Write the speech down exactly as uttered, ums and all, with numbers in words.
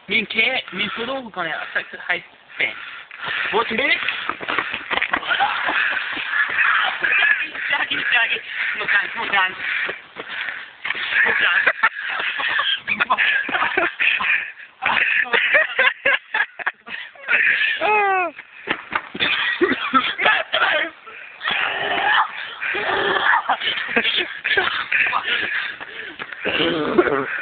Min cat, min poodle gone out. I said, hey, Ben, what to do? Jackie, Jackie, look down, look down. Look down. Oh.